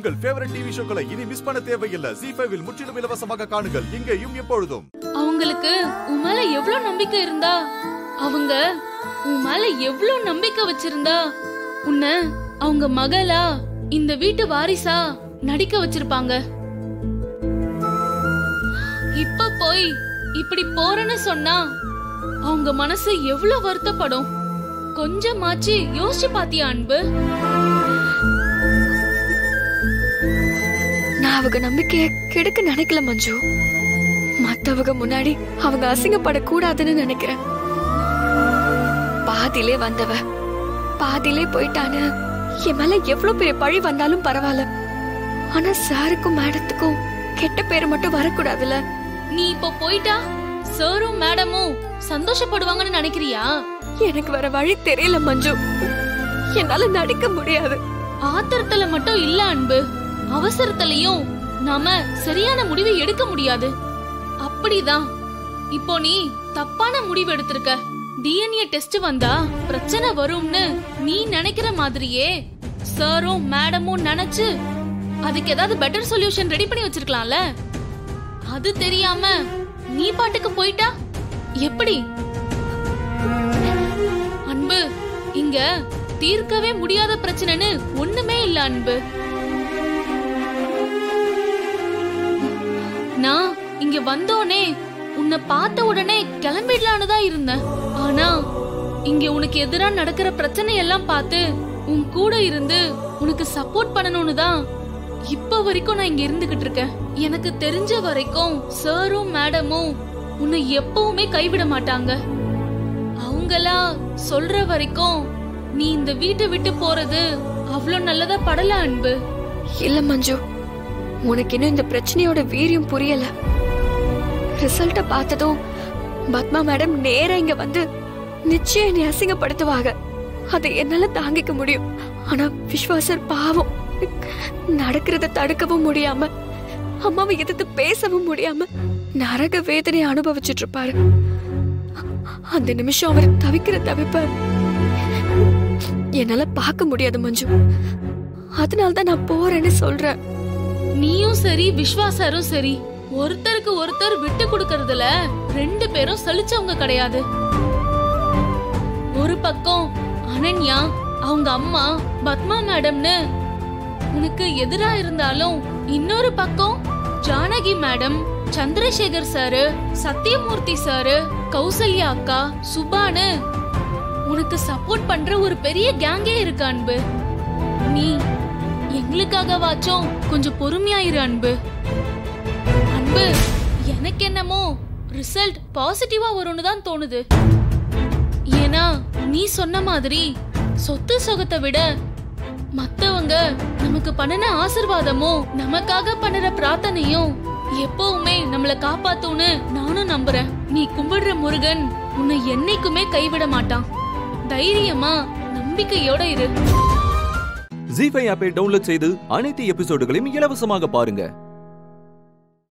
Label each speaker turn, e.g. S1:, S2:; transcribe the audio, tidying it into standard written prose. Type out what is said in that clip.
S1: உங்கள் favourite TV ஷோக்களை இனி miss பண்ண தேவையில்லை. Zee5 இல் முற்றிலும் இலவசமாக காணுங்கள். இங்கேயும் எப்பொழுதும்.
S2: அவங்களுக்கு உன் மேல எவ்வளவு நம்பிக்கை இருந்தா, அவங்க உன் மேல எவ்வளவு நம்பிக்கை வச்சிருந்தா உன்னை அவங்க மகளா இந்த வீட்டு வாரிசா நடிக்க வச்சிருப்பாங்க. இப்ப போய் இப்படி போறேன்னு சொன்னா அவங்க மனசு எவ்வளவு வருத்தப்படும். கொஞ்சமாச்சு யோசிச்சு பாத்தியா அன்பு?
S3: நான் அவங்க நம்பிக்கைய கெடுக்க நினைக்கல மஞ்சு. மத்தவங்க முன்னாடி அவங்க அசிங்கப்படக்கூடாதுன்னு நினைக்கிறேன். பாதியிலே வந்தவ பாதியிலே போயிட்டான்னு என் மேல எவ்வளவு பெரிய பழி வந்தாலும் பரவாயில்ல. ஆனா சாருக்கும் மேடத்துக்கும் கெட்ட பேரு மட்டும் வரக்கூடாதுல்ல.
S2: நீ இப்ப போயிட்டா சாரும் மேடமும் சந்தோஷப்படுவாங்கன்னு நினைக்கிறியா?
S3: எனக்கு வர வழி தெரியல மஞ்சு. என்னால நடிக்க முடியாது.
S2: ஆத்திரத்துல மட்டும் இல்ல அன்பு, அவசரத்திலையும் நாம சரியான முடிவை எடுக்க முடியாது. அப்படிதான் இப்போ நீ தப்பான முடிவு எடுத்திருக்க. டிஎன்ஏ டெஸ்ட் வந்தா பிரச்சனை வரும்னு நீ நினைக்கிற மாதிரியே சாரும் மேடமும் நினைச்சு அதுக்கு ஏதாவது பெட்டர் சொல்யூஷன் ரெடி பண்ணி வச்சிருக்கலாம்ல. அது தெரியாம நீ பாட்டுக்கு போயிட்டா எப்படி? அன்பு, இங்க தீர்க்கவே முடியாத பிரச்சனைன்னு ஒண்ணுமே இல்ல அன்பு. நான் இங்க வந்தோனே உன்னை பார்த்த உடனே கிளம்பிடலான்னு தான் இருந்தேன். ஆனா இங்க உனக்கு எதிரா நடக்கிற பிரச்சனை எல்லாம் பார்த்து உன் கூட இருந்து உனக்கு சப்போர்ட் பண்ணணும்னு தான் இப்ப வரைக்கும் நான் இங்க இருந்துகிட்டு இருக்கேன். எனக்கு தெரிஞ்ச வரைக்கும் சாரும் மேடமும் உன்னை எப்பவுமே கைவிட மாட்டாங்க. அவங்களா சொல்ற வரைக்கும் நீ இந்த வீட்டை விட்டு போறது அவ்வளவு நல்லதா படல அன்பு.
S3: இல்ல மஞ்சு, உனக்கு இன்னும் இந்த பிரச்சனையோட வீரியம் புரியல. ரிசல்ட்ட பார்த்ததும் பத்மா மேடம் நேரா இங்க வந்து நிச்சயம் என்னை அசிங்கப்படுத்துவாங்க. அதை என்னால தாங்கிக்க முடியும். ஆனா விஸ்வாசர் பாவம் நடக்கிறத தடுக்கவும் முடியாம, அம்மாவை எதிர்த்து பேசவும் முடியாம நரக வேதனை அனுபவிச்சுட்டு இருப்பாரு. அந்த நிமிஷம் அவர் தவிக்கிற தவிப்ப என்னால பார்க்க முடியாது மஞ்சு. அதனால்தான் நான் போறேன்னு சொல்றேன்.
S2: நீயும் சரி விஸ்வாசரும் சரி, ஒருத்தருக்கு ஒருத்தர் விட்டு கொடுக்கறதுல ரெண்டு பேரும் சலிச்சவங்க கிடையாது. ஒரு பக்கம் அனன்யா அவங்க அம்மா பத்மா மேடம்னு உனக்கு எதிரா இருந்தாலும், இன்னொரு பக்கம் Janaki madam, Chandrasekhar sir, Sathyamoorthy sir, Kausalya அக்கா, சுபானு உனக்கு சப்போர்ட் பண்ற ஒரு பெரிய கேங்கே இருக்கு அன்பு. நீ எங்களுக்காக வாச்சும் கொஞ்சம் பொறுமையாயிரு அன்பு. அன்பு, எனக்கு என்னமோ ரிசல்ட் பாசிட்டிவா வரும்னு தான் தோணுது. ஏன்னா நீ சொன்ன மாதிரி சொத்து சொகத்தை விட மத்தவங்க நமக்கு பண்ணின ஆசீர்வாதமும் நமக்காக பண்ணுற பிரார்த்தனையும் எப்பவுமே நம்மள காப்பாத்தும்னு நானும் நம்புறேன். நீ கும்பிடுற முருகன் உன்னை என்னைக்குமே கைவிட மாட்டான். தைரியமா நம்பிக்கையோட இரு.
S4: Zee5 ஆப்பை டவுன்லோட் செய்து அனைத்து எபிசோடுகளையும் இலவசமாக பாருங்க.